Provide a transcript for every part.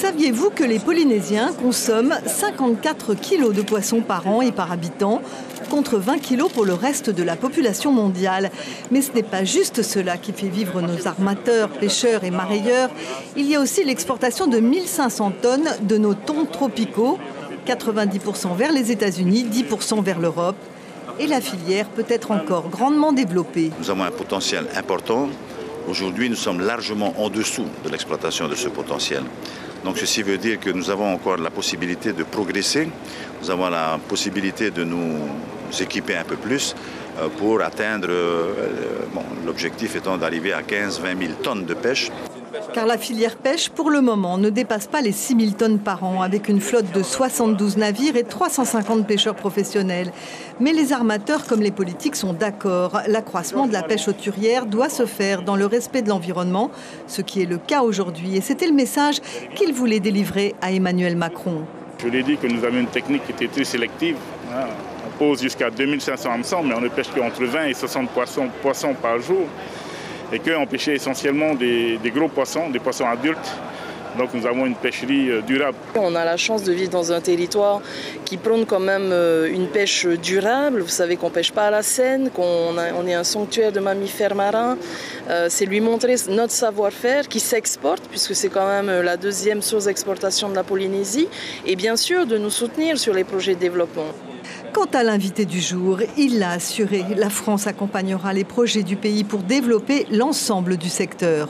Saviez-vous que les Polynésiens consomment 54 kilos de poissons par an et par habitant, contre 20 kilos pour le reste de la population mondiale? Mais ce n'est pas juste cela qui fait vivre nos armateurs, pêcheurs et marailleurs. Il y a aussi l'exportation de 1500 tonnes de nos thons tropicaux, 90% vers les États-Unis, 10% vers l'Europe. Et la filière peut être encore grandement développée. Nous avons un potentiel important. Aujourd'hui, nous sommes largement en dessous de l'exploitation de ce potentiel. Donc ceci veut dire que nous avons encore la possibilité de progresser. Nous avons la possibilité de nous équiper un peu plus pour atteindre, l'objectif étant d'arriver à 15-20 000 tonnes de pêche. Car la filière pêche, pour le moment, ne dépasse pas les 6 000 tonnes par an, avec une flotte de 72 navires et 350 pêcheurs professionnels. Mais les armateurs, comme les politiques, sont d'accord. L'accroissement de la pêche hauturière doit se faire dans le respect de l'environnement, ce qui est le cas aujourd'hui. Et c'était le message qu'il voulait délivrer à Emmanuel Macron. Je lui ai dit que nous avions une technique qui était très sélective. On pose jusqu'à 2500 hameçons, mais on ne pêche qu'entre 20 et 60 poissons par jour. Et qu'on pêchait essentiellement des gros poissons, des poissons adultes. Donc nous avons une pêcherie durable. On a la chance de vivre dans un territoire qui prône quand même une pêche durable. Vous savez qu'on ne pêche pas à la Seine, qu'on est un sanctuaire de mammifères marins. C'est lui montrer notre savoir-faire qui s'exporte, puisque c'est quand même la deuxième source d'exportation de la Polynésie. Et bien sûr de nous soutenir sur les projets de développement. Quant à l'invité du jour, il l'a assuré, la France accompagnera les projets du pays pour développer l'ensemble du secteur.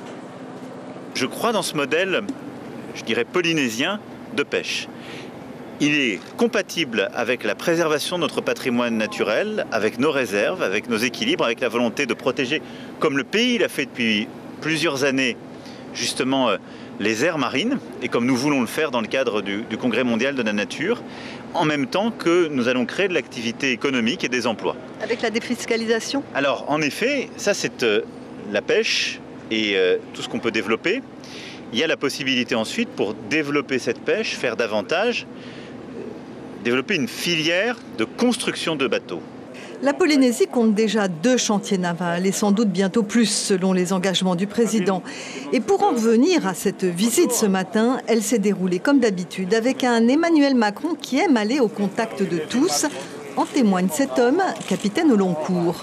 Je crois dans ce modèle, je dirais polynésien, de pêche. Il est compatible avec la préservation de notre patrimoine naturel, avec nos réserves, avec nos équilibres, avec la volonté de protéger, comme le pays l'a fait depuis plusieurs années, justement les aires marines, et comme nous voulons le faire dans le cadre du Congrès mondial de la nature, en même temps que nous allons créer de l'activité économique et des emplois. Avec la défiscalisation ? Alors, en effet, ça c'est la pêche et tout ce qu'on peut développer. Il y a la possibilité ensuite, pour développer cette pêche, faire davantage, développer une filière de construction de bateaux. La Polynésie compte déjà 2 chantiers navals et sans doute bientôt plus selon les engagements du président. Et pour en revenir à cette visite ce matin, elle s'est déroulée comme d'habitude avec un Emmanuel Macron qui aime aller au contact de tous. En témoigne cet homme, capitaine au long cours.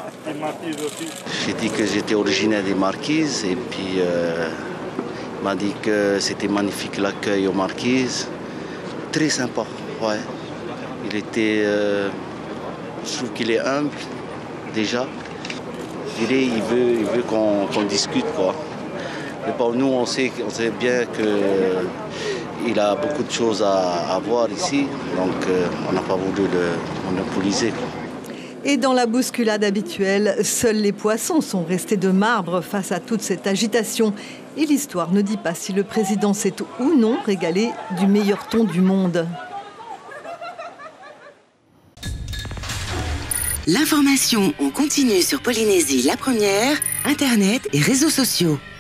J'ai dit que j'étais originaire des Marquises et puis il m'a dit que c'était magnifique l'accueil aux Marquises. Très sympa, ouais. Il était... Je trouve qu'il est humble, déjà. Je dirais, il veut qu'on discute, quoi. Mais pour nous, on sait bien qu'il a beaucoup de choses à voir ici. Donc, on n'a pas voulu le monopoliser, quoi. Et dans la bousculade habituelle, seuls les poissons sont restés de marbre face à toute cette agitation. Et l'histoire ne dit pas si le président s'est ou non régalé du meilleur thon du monde. L'information en continu sur Polynésie la première, Internet et réseaux sociaux.